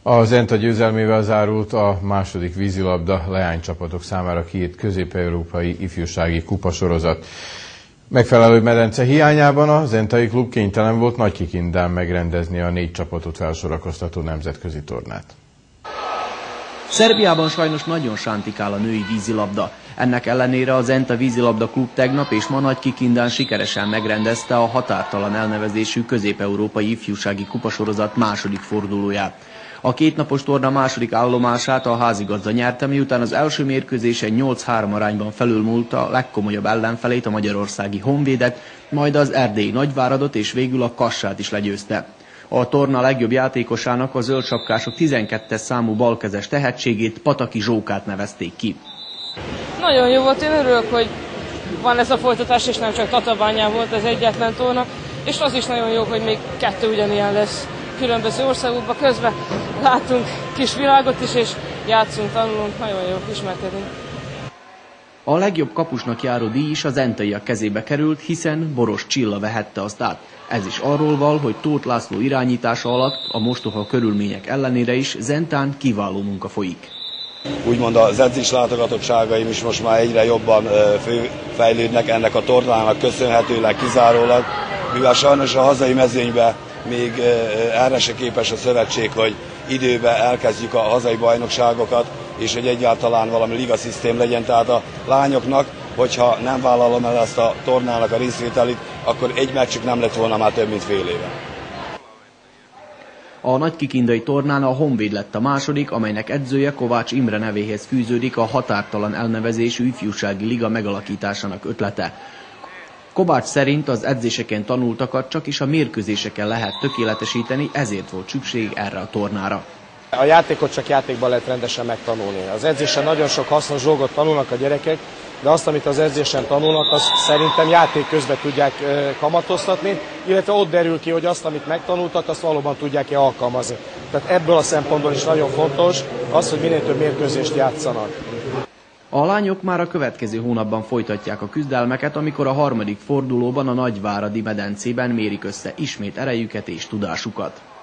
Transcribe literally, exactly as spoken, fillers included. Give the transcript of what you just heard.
A Zenta győzelmével zárult a második vízilabda leánycsapatok számára kiírt közép-európai ifjúsági kupasorozat. Megfelelő medence hiányában a zentai klub kénytelen volt Nagykikindán megrendezni a négy csapatot felsorakoztató nemzetközi tornát. Szerbiában sajnos nagyon sántikál a női vízilabda. Ennek ellenére a Zenta vízilabda klub tegnap és ma Nagykikindán sikeresen megrendezte a határtalan elnevezésű közép-európai ifjúsági kupasorozat második fordulóját. A kétnapos torna második állomását a házigazda nyerte, miután az első mérkőzésen nyolc három arányban felülmúlta a legkomolyabb ellenfelét, a magyarországi Honvédet, majd az erdélyi Nagyváradot és végül a Kassát is legyőzte. A torna legjobb játékosának a zöldsapkások tizenkettes számú balkezes tehetségét, Pataki Zsókát nevezték ki. Nagyon jó volt, én örülök, hogy van ez a folytatás, és nem csak Tatabányán volt ez egyetlen torna, és az is nagyon jó, hogy még kettő ugyanilyen lesz különböző országokban. Közben látunk kis világot is, és játszunk, tanulunk, nagyon jó ismerkedni. A legjobb kapusnak járó díj is a zentaiak kezébe került, hiszen Boros Csilla vehette azt át. Ez is arról val, hogy Tóth László irányítása alatt a mostoha körülmények ellenére is Zentán kiváló munka folyik. Úgymond az edzés látogatottságaim is most már egyre jobban fejlődnek ennek a tornának köszönhetőleg kizárólag, mivel sajnos a hazai mezőnyben még erre se képes a szövetség, hogy időben elkezdjük a hazai bajnokságokat, és hogy egyáltalán valami ligaszisztém legyen, tehát a lányoknak, hogyha nem vállalom el ezt a tornának a részvételit, akkor egy meccsük nem lett volna már több mint fél éve. A nagykikindai tornán a Honvéd lett a második, amelynek edzője Kovács Imre nevéhez fűződik a határtalan elnevezésű ifjúsági liga megalakításának ötlete. Kovács szerint az edzéseken tanultakat csak is a mérkőzéseken lehet tökéletesíteni, ezért volt szükség erre a tornára. A játékot csak játékban lehet rendesen megtanulni. Az edzésen nagyon sok hasznos dolgot tanulnak a gyerekek, de azt, amit az edzésen tanulnak, azt szerintem játék közben tudják kamatoztatni, illetve ott derül ki, hogy azt, amit megtanultak, azt valóban tudják-e alkalmazni. Tehát ebből a szempontból is nagyon fontos az, hogy minél több mérkőzést játszanak. A lányok már a következő hónapban folytatják a küzdelmeket, amikor a harmadik fordulóban a Nagyváradi medencében mérik össze ismét erejüket és tudásukat.